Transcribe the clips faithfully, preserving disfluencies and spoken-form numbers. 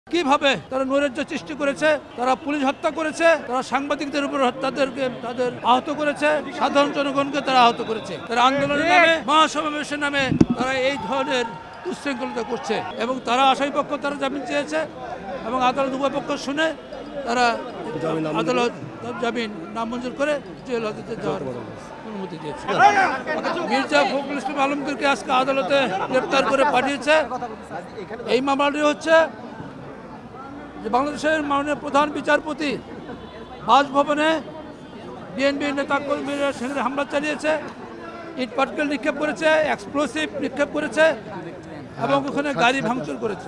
কিভাবে তারা নৈরাজ্য সৃষ্টি করেছে, তারা পুলিশ হত্যা করেছে, তারা সাংবাদিকদের উপর তাদেরকে তাদের আহত করেছে, সাধারণ জনগণকে তারা আহত করেছে। তারা আন্দোলনের নামে, মহাসমাবেশের নামে তারা এই ধরনের দুশৃঙ্খলতা করছে এবং তারা আসামি পক্ষ তারা জামিন চেয়েছে এবং আদালত উভয় পক্ষ শুনে তারা আদালত জামিন নামঞ্জুর করে জেল হাজতে যাওয়ার অনুমতি দিয়েছে। মির্জা ফখরুল ইসলাম আলমগীরকে আজকে আদালতে গ্রেপ্তার করে পাঠিয়েছে। এই মামলাটি হচ্ছে যে বাংলাদেশের মাননীয় প্রধান বিচারপতি বাসভবনে বিএনপি নেতা কর্মীরা সেখানে হামলা চালিয়েছে, ইট পাটকেল নিক্ষেপ করেছে, এক্সপ্লোসিভ নিক্ষেপ করেছে এবং ওখানে গাড়ি ভাঙচুর করেছে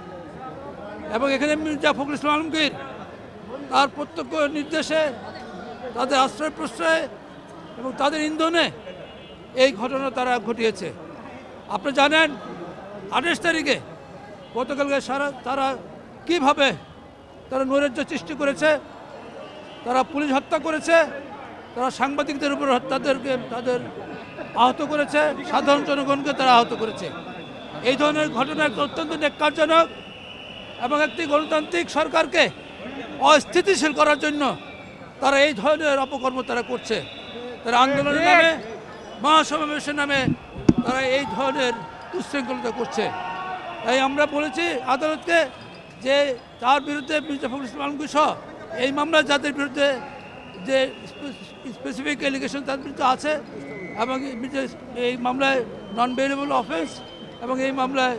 এবং এখানে মির্জা ফখরুল ইসলাম আলমগীর তার প্রত্যক্ষ নির্দেশে তাদের আশ্রয় প্রশ্রয় এবং তাদের ইন্ধনে এই ঘটনা তারা ঘটিয়েছে। আপনি জানেন আঠাশ তারিখে গতকালকে সারা তারা কিভাবে তারা নৈরাজ্য সৃষ্টি করেছে, তারা পুলিশ হত্যা করেছে, তারা সাংবাদিকদের উপর তাদেরকে তাদের আহত করেছে, সাধারণ জনগণকে তারা আহত করেছে। এই ধরনের ঘটনা অত্যন্ত ন্যাক্কারজনক এবং একটি গণতান্ত্রিক সরকারকে অস্থিতিশীল করার জন্য তারা এই ধরনের অপকর্ম তারা করছে। তারা আন্দোলনের নামে, মহাসমাবেশের নামে তারা এই ধরনের দুশৃঙ্খলতা করছে। তাই আমরা বলেছি আদালতকে যে তার বিরুদ্ধে মির্জা ফখরুল ইসলাম আলমগীর সহ এই মামলা যাদের বিরুদ্ধে যে স্পেসিফিক এলিগেশন তাদের বিরুদ্ধে আছে এবং এই মামলায় নন বেইলেবল অফেন্স এবং এই মামলায়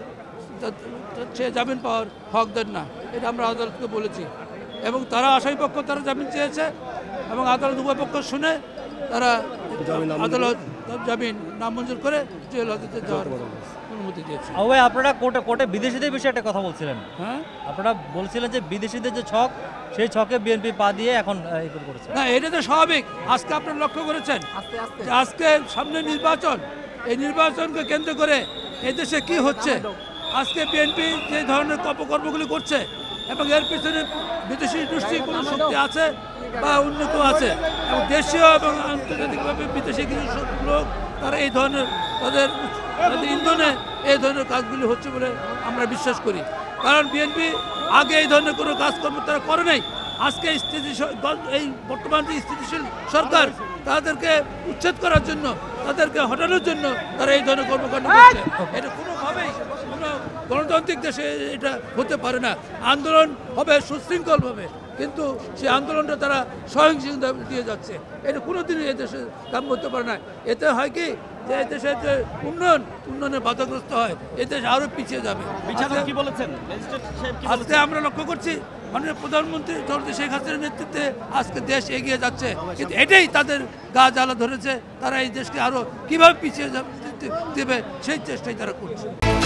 সে জামিন পাওয়ার হকদার না, এটা আমরা আদালতকে বলেছি এবং তারা আসামি পক্ষ তারা জামিন চেয়েছে এবং আদালত উভয় পক্ষ শুনে তারা আদালত জামিন নামঞ্জুর করে জেল হাজতে যাওয়ার অনুমতি দিয়েছে। আপনারা কোর্টে কোর্টে বিদেশিদের বিষয়ে একটা কথা বলছিলেন, হ্যাঁ আপনারা বলছিলেন যে বিদেশিদের যে ছক সেই ছকে বিএনপি পা দিয়ে এখন করেছে না, এটা তো স্বাভাবিক। আজকে আপনারা লক্ষ্য করেছেন যে আজকে সামনে নির্বাচন, এই নির্বাচনকে কেন্দ্র করে এদেশে কি হচ্ছে, আজকে বিএনপি যে ধরনের অপকর্মগুলি করছে এবং এর পিছনে বিদেশি গোষ্ঠীর কোনো শক্তি আছে বা অন্য কেউ আছে এবং দেশীয় এবং আন্তর্জাতিকভাবে বিদেশি কিছু লোক তারা এই ধরনের তাদের তাদের ইন্ধনে এই ধরনের কাজগুলি হচ্ছে বলে আমরা বিশ্বাস করি। কারণ বিএনপি আগে এই ধরনের কোনো কাজকর্ম তারা করে নাই। আজকে স্থিতিশীল এই বর্তমান যে স্থিতিশীল সরকার তাদেরকে উচ্ছেদ করার জন্য, তাদেরকে হটানোর জন্য তারা এই ধরনের কর্মকাণ্ড করছে। এটা কোনোভাবেই কোনো গণতান্ত্রিক দেশে এটা হতে পারে না। আন্দোলন হবে সুশৃঙ্খলভাবে, কিন্তু সেই আন্দোলনটা তারা সহিংসতা দিয়ে যাচ্ছে, এটা কোনোদিনই এদেশে কাম করতে পারে না। এতে হয় কি যে দেশের যে উন্নয়ন উন্নয়নে বাধাগ্রস্ত হয়, এদেশ আরও পিছিয়ে যাবে। কি বলেছেন আজকে আমরা লক্ষ্য করছি মাননীয় প্রধানমন্ত্রী জনতা শেখ হাসিনার নেতৃত্বে আজকে দেশ এগিয়ে যাচ্ছে, কিন্তু এটাই তাদের গা জ্বালা ধরেছে। তারা এই দেশকে আরও কীভাবে পিছিয়ে দেবে সেই চেষ্টাই তারা করছে।